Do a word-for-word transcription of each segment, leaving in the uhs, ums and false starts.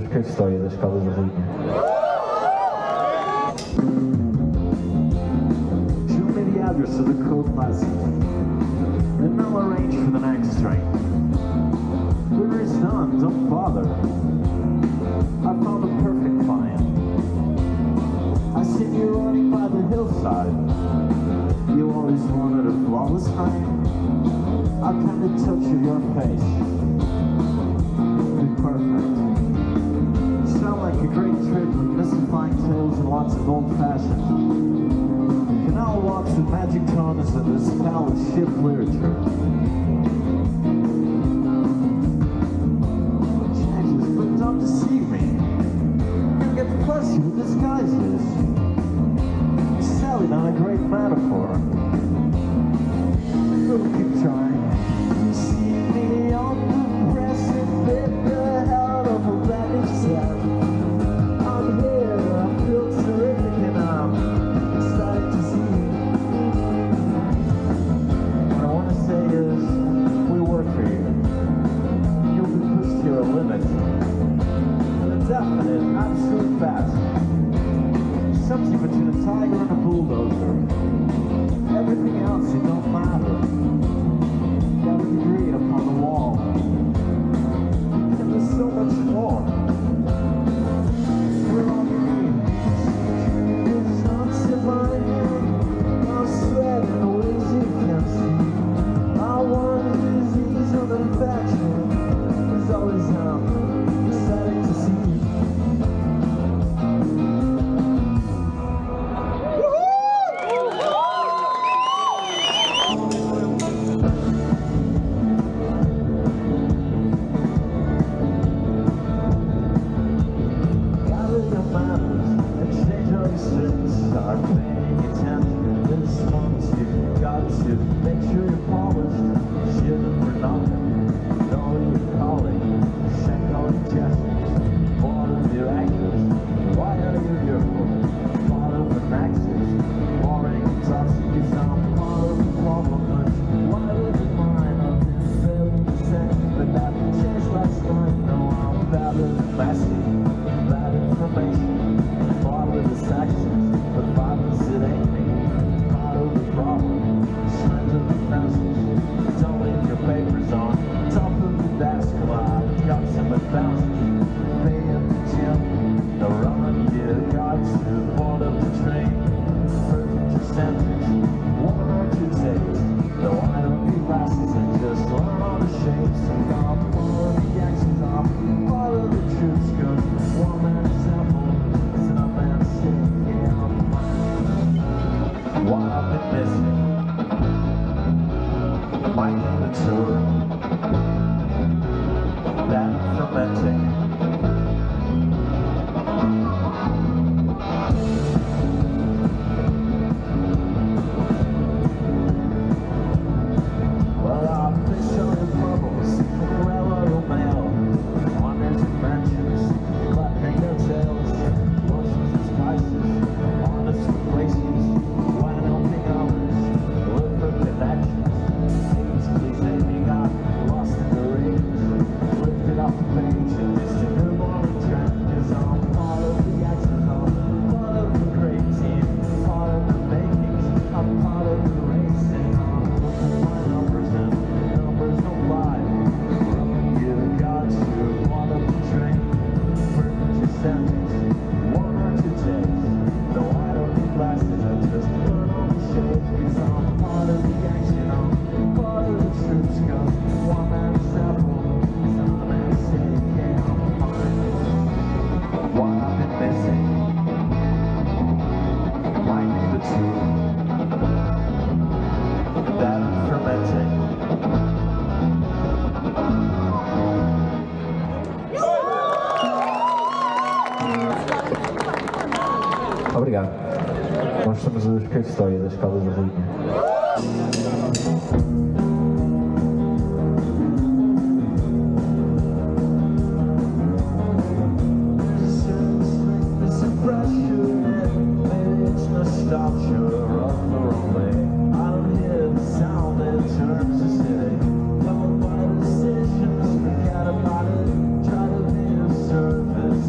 que a história das Caldas da Rainha. Show me the address of the Code Plaza, and I'll arrange for the next train. Whoever is done, don't bother. I found a perfect find. I seen you running by the hillside. You always wanted a flawless frame. I kind of touch of your face. Be perfect. You sound like a great trip with mystifying tales and lots of old-fashioned. Canal walks with magic tongues and this palace ship literature. Jesus, but don't deceive me. You're gonna get the pleasure with disguises. Sally, not a great metaphor. We'll keep trying. You see me on the precipice, the hell of a bad step. I'm here, I feel terrific, and I'm excited to see you. What I want to say is, we work for you. You'll be pushed to your limit. And a definite, absolute fast. Something between a tiger and a bulldozer. Everything else, it don't matter. Got a degree upon the wall. And there's so much more. We're on your knees. It's not in my hand. I'll sweat in the ways you can't see. I want a disease of infection. There's always um, excited to see you. Start paying attention. This one's you got to make sure you're polished. Shouldn't for nothing. Know your calling. Check all your gestures. Part of your actors. Why are you here for? Part of the nexus. Boring and toxic is not part of the problem. But why live in mine? I've been failing to say, but that changed last night. No, I'm better than messy. Bad information. Part of the sections. But violence, it ain't me. Part of the problem. Strength of the fences. Don't leave your papers on top of the desk. Well, I've got some advances. Pay at the gym. No running, you got to board up the train. Perfect your sentence. One or two days. Though I don't need glasses and just learn all the shapes. And I'm part of the actions. I'm part of the truth. Cause one man example is an man's shit. What I've been missing, my immature, that fermenting. Well, I'll fish on your bubbles, railroad mail, wonders and mentions, clapping their tails, lotions and spices, honest replacements. Obrigado. Nós somos os que a história das Caldas da Rainha. Don't buy decisions, forget about it. Try to be of service.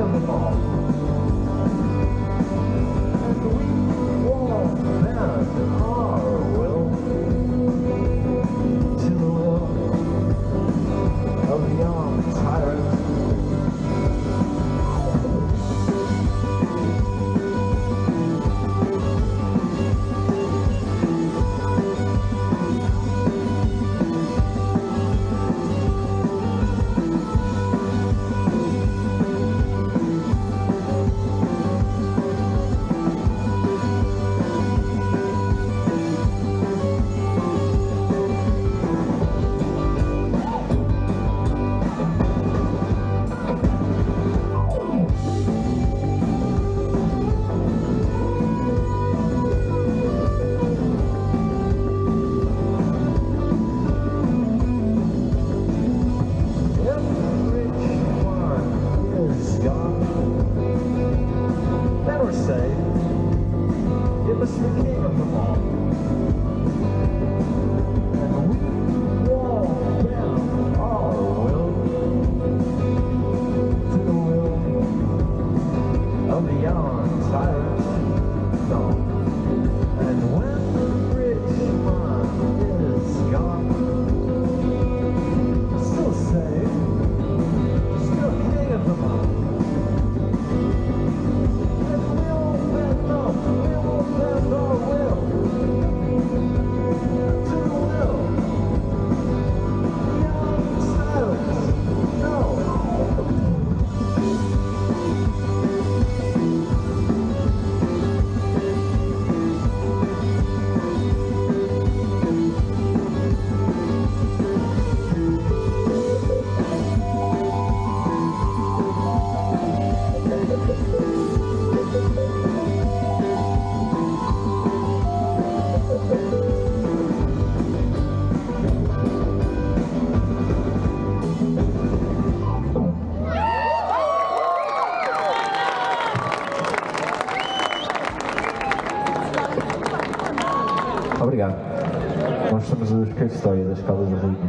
of them all. And we won't bend our will to the will of the young tyrant. It must be king of them all. And we won't bend our will to the will of the young tyrant. No. And when the rich man is gone, still same, still king of them all. Obrigado. Nós somos os Cave Story da Escala da Rainha.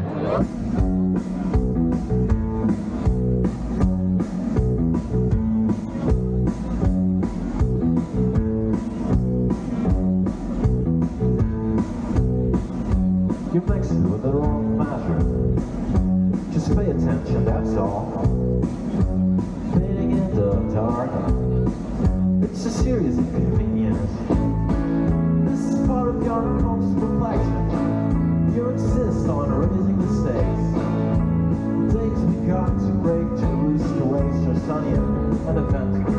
You mix it with the wrong measure. Just pay attention, that's all. Fading in the dark. It's a serious inconvenience. This is part of your unconscious reflection. You insist on raising the stakes. Days we got to break to lose the waves are sunnier and eventful.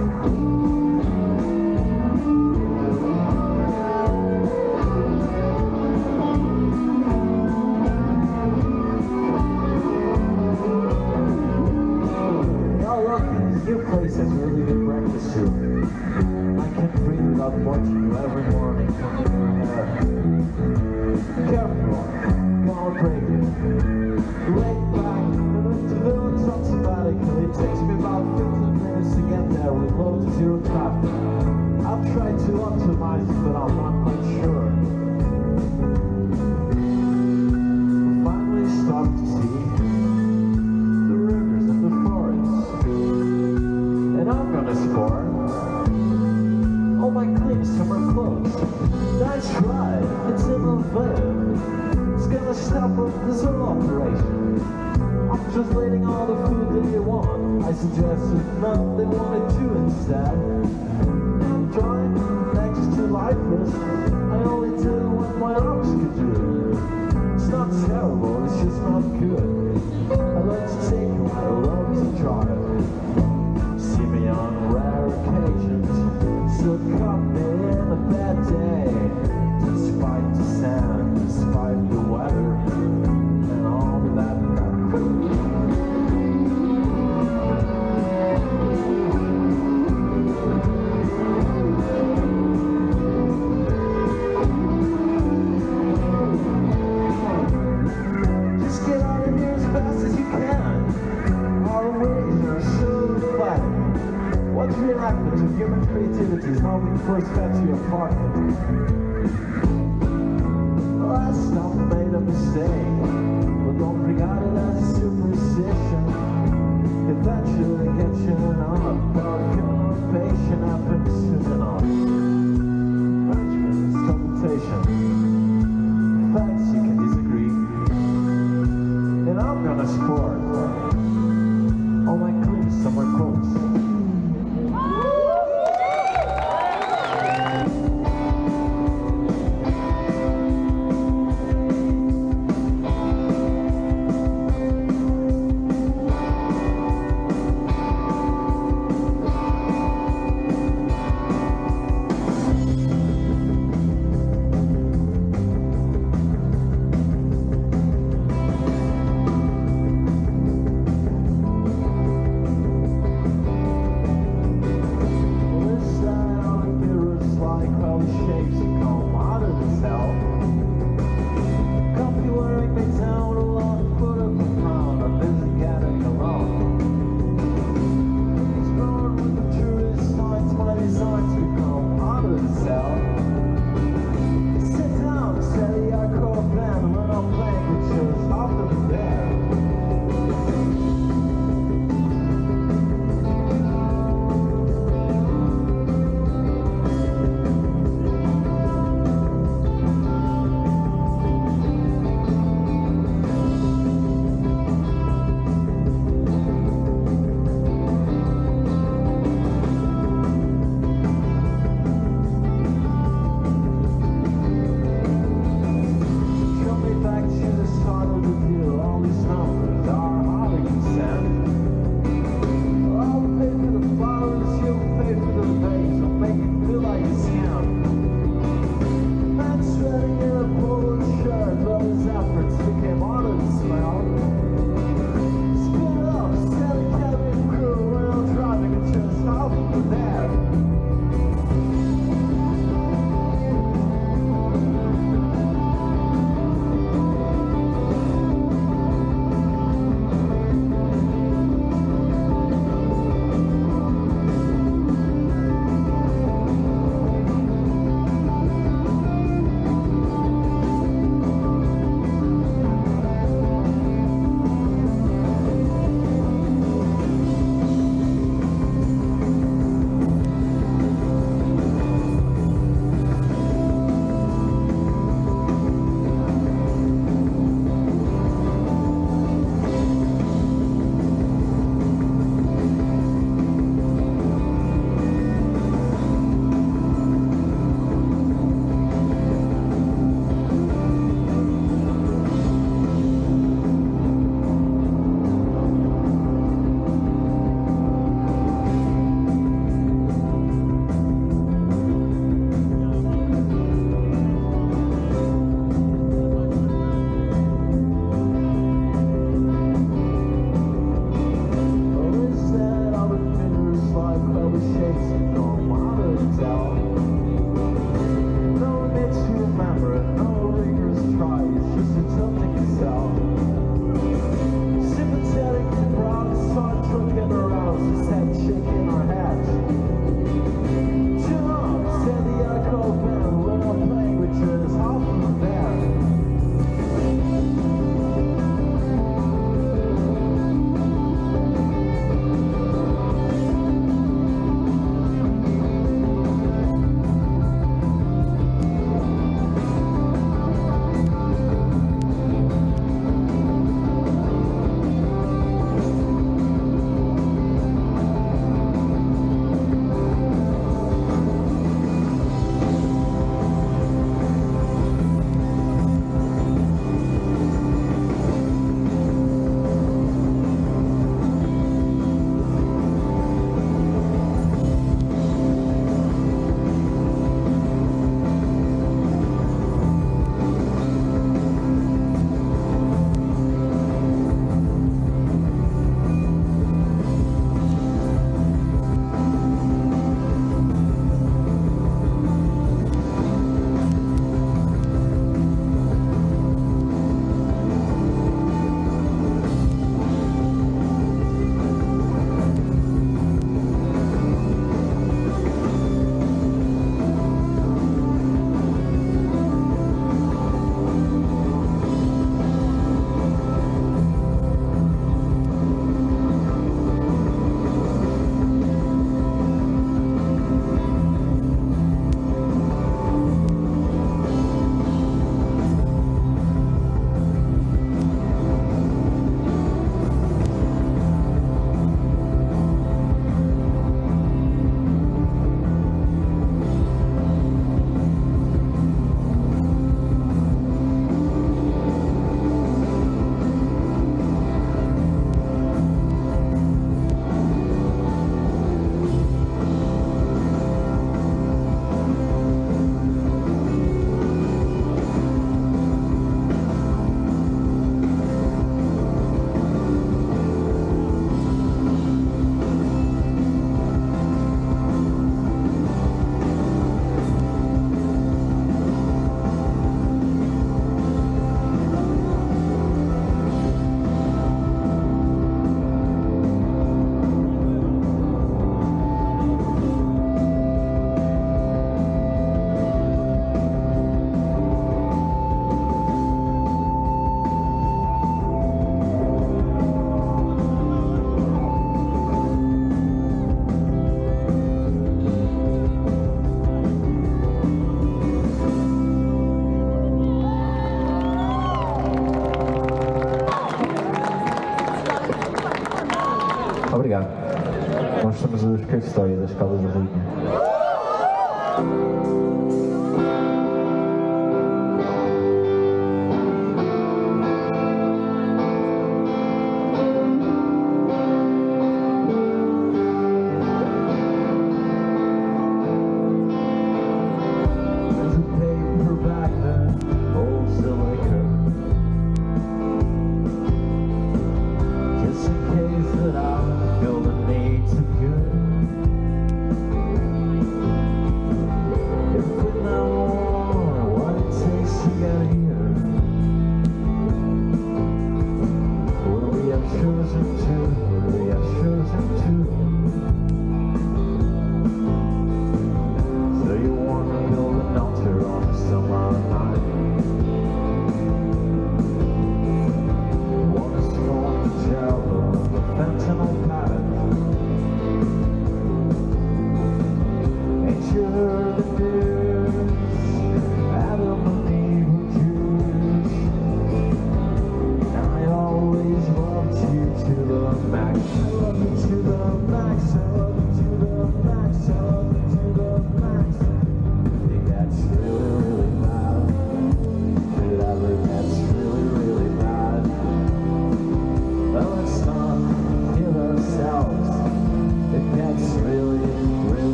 Your place has really good breakfast too. I can't breathe without watching you every morning combing your hair. Careful, gonna break it. Laid back, the village on sabbatical. It takes me about fifteen minutes to get there with low to zero traffic. I've tried to optimize it, but I'm not quite sure. We finally stopped to see the rivers and the forests. And I'm gonna score all my clean summer clothes. That's right, it's innovative. It's gonna stop this whole operation. I'm just letting all the food that you want. I suggested none they wanted to instead. I'm drawing next to lifeless. I only did what my arms could do. It's not terrible, it's just not good. I love to take it, I love to try it. See me on rare occasions, so caught me in a bad day. Despite the sand, despite the weather, and all of that crap. Just get out of here as fast as you can. Our ways are so flat. What's reactive to human creativity is how we first got to your apartment. Last time I made a mistake, but don't regard it as a superstition. Eventually get you on a more quotes. Nós somos os Cave Story da Escada da Rainha.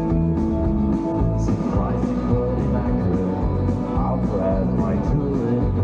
Surprising but inaccurate, I'll grab my tooling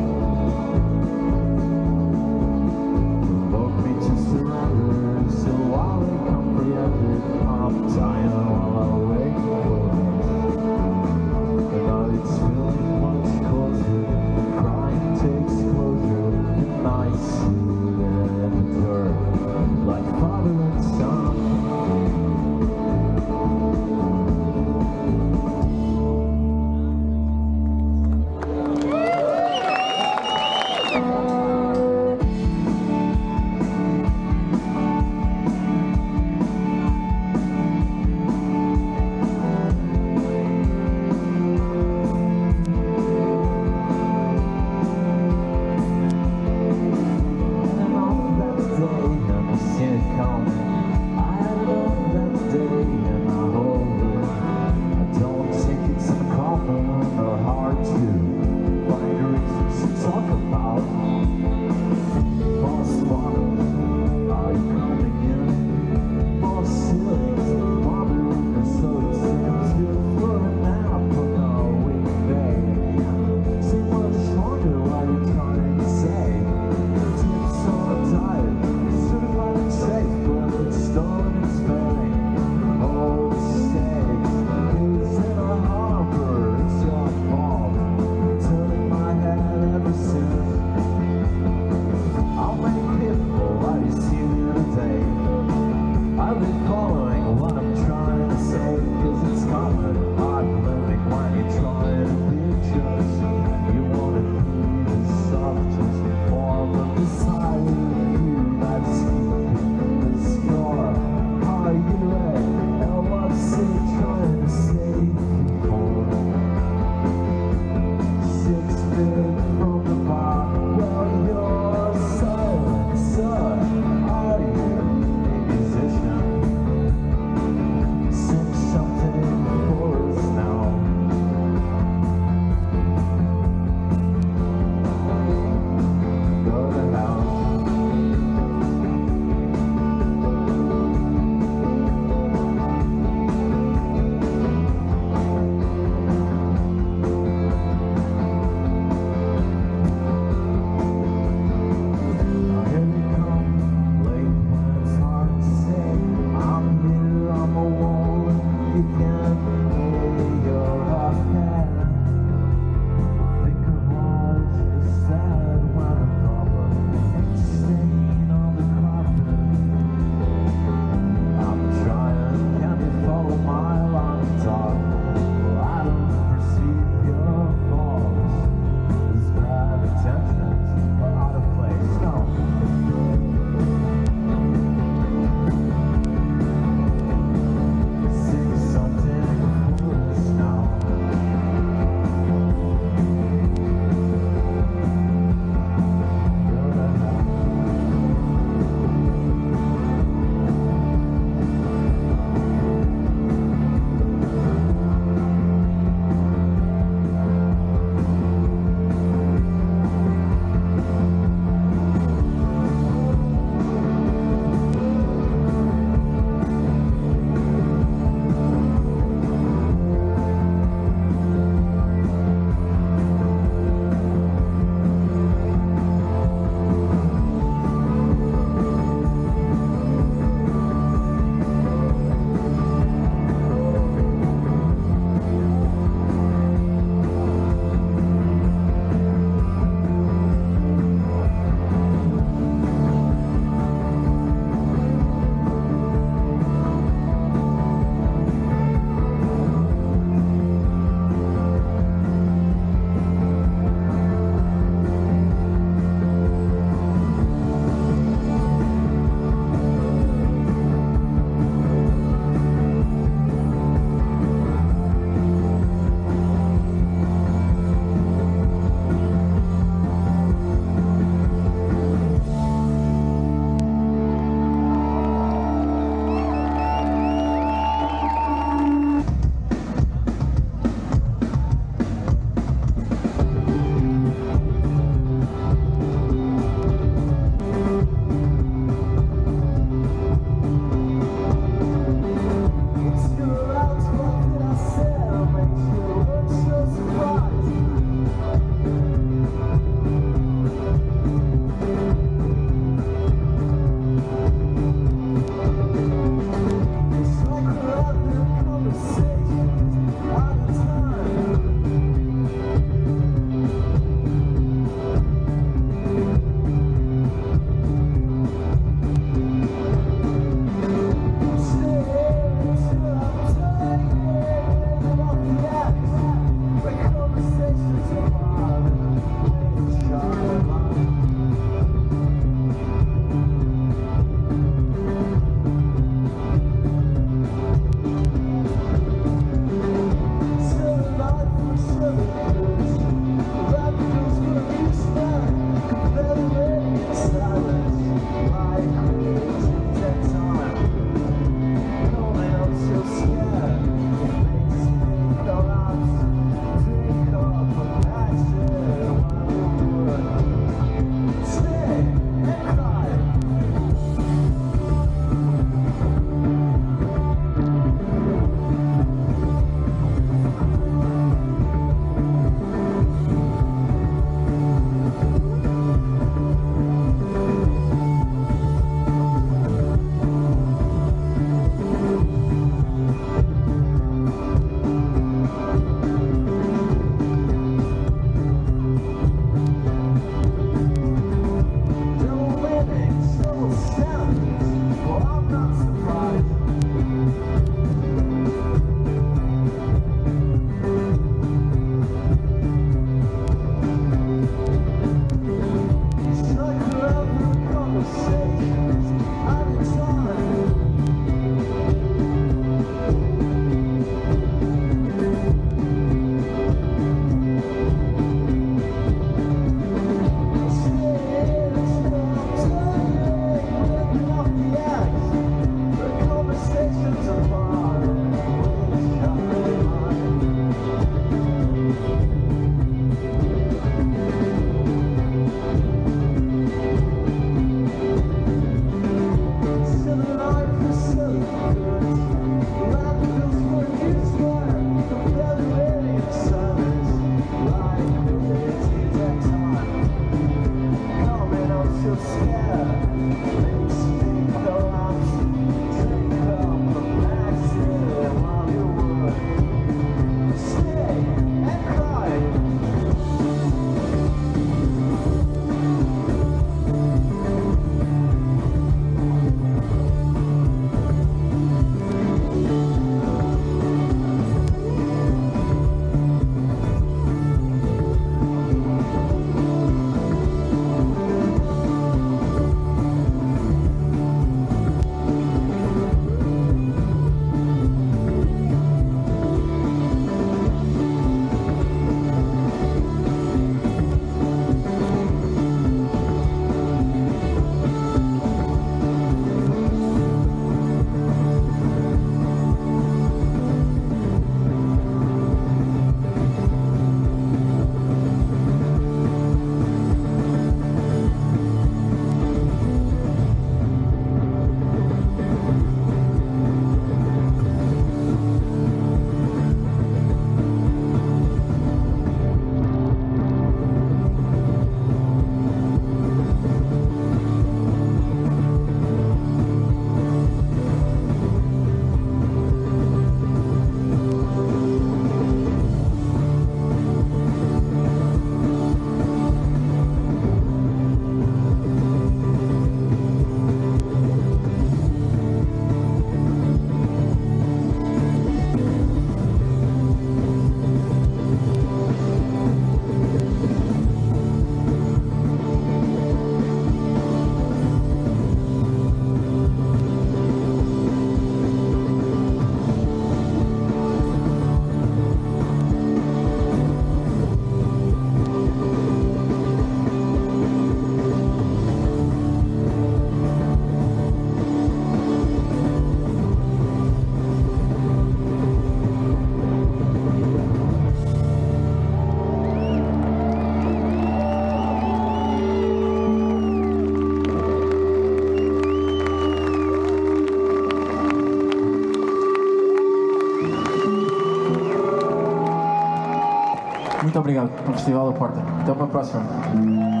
muito obrigado pelo Festival da Porta. Até uma próxima.